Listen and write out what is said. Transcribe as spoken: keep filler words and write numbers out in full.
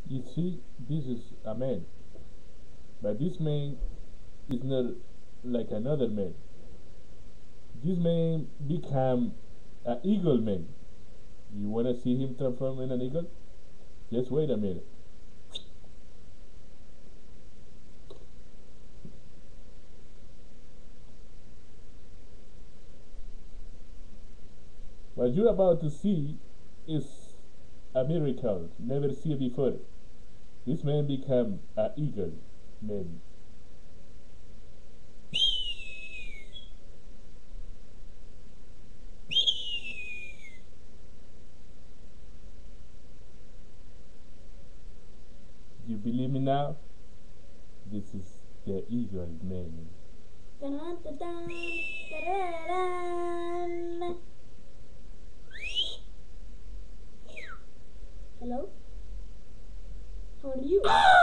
You see, this is a man, but this man is not like another man. This man become an eagle man. You wanna see him transform in an eagle? Just wait a minute. What you're about to see is a miracle never seen before. This man become an eagle man. You believe me now? This is the eagle man. Dun-dun-dun-dun, da-da-da-dun. Hello? How are you?